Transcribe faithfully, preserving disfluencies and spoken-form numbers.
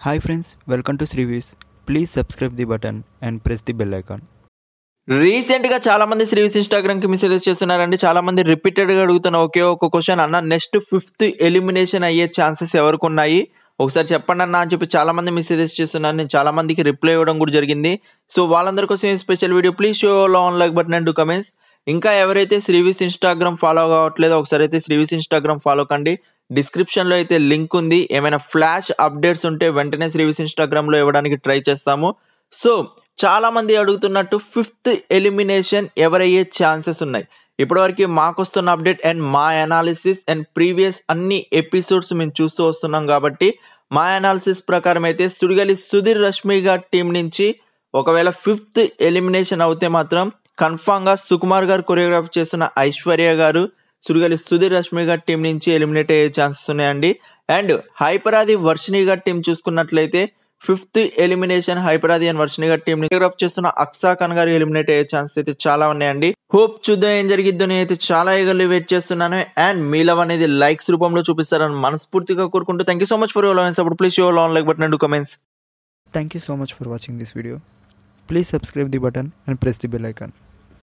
Hi friends, welcome to Sree. Please subscribe the button and press the bell icon. రీసెంట్గా చాలా మంది శ్రీవిస్ ఇన్స్టాగ్రామ్కి message చేస్తున్నారండి. చాలా మంది రిపీటెడ్గా అడుగుతున్న ఒకే ఒక క్వశ్చన్, అన్న నెక్స్ట్ ఫిఫ్త్ ఎలిమినేషన్ అయ్యే ఛాన్సెస్ ఎవరికి ఉన్నాయి ఒకసారి చెప్పండి అన్న అని చెప్పి చాలా మంది మెసేజెస్ చేస్తున్నారు. నేను చాలా మందికి రిప్లై ఇవ్వడం కూడా జరిగింది. సో వాళ్ళందరి కోసం special video. Please show on like button and do comments. ఇంకా ఎవరైతే శ్రీవిస్ ఇన్స్టాగ్రామ్ ఫాలో కావట్లేదో ఒకసారి అయితే శ్రీవిస్ ఇన్స్టాగ్రామ్ ఫాలో కండి. డిస్క్రిప్షన్లో అయితే లింక్ ఉంది. ఏమైనా ఫ్లాష్ అప్డేట్స్ ఉంటే వెంటనే శ్రీవిస్ ఇన్స్టాగ్రామ్లో ఇవ్వడానికి ట్రై చేస్తాము. సో చాలా మంది అడుగుతున్నట్టు ఫిఫ్త్ ఎలిమినేషన్ ఎవరయ్యే ఛాన్సెస్ ఉన్నాయి. ఇప్పటివరకు మాకు వస్తున్న అప్డేట్ అండ్ మా అనాలిసిస్ అండ్ ప్రీవియస్ అన్ని ఎపిసోడ్స్ మేము చూస్తూ వస్తున్నాం కాబట్టి మా అనాలిసిస్ ప్రకారం అయితే సుడిగాలి సుధీర్ రష్మి గారి టీం నుంచి ఒకవేళ ఫిఫ్త్ ఎలిమినేషన్ అవుతే మాత్రం కన్ఫామ్గా సుకుమార్ గారు కొరియోగ్రాఫ్ చేస్తున్న ఐశ్వర్య గారు సుడిగాలి సుధీర్ రష్మి గారి టీం నుంచి ఎలిమినేట్ అయ్యే ఛాన్సెస్ ఉన్నాయండి. అండ్ హైపరాది వర్షిణి గారి టీం చూసుకున్నట్లయితే ఫిఫ్త్ ఎలిమినేషన్ హైపరాది అండ్ వర్షిణి గారి టీం కొరియోగ్రాఫ్ చేస్తున్న అక్సా ఖాన్ గారు ఎలిమినేట్ అయ్యే ఛాన్సెస్ అయితే చాలా ఉన్నాయండి. హోప్ చూద్దాం ఏం జరిగిద్దో. నేను అయితే చాలా ఈగర్లీ వెయిట్ చేస్తున్నాను. అండ్ మీ లవ్ అనేది లైక్స్ రూపంలో చూపిస్తారని మనస్ఫూర్తిగా కోరుకుంటూ thank you so much for your love and support. Please show on like button and do comments. Thank you so much for watching this video. Please subscribe the button and press the bell icon.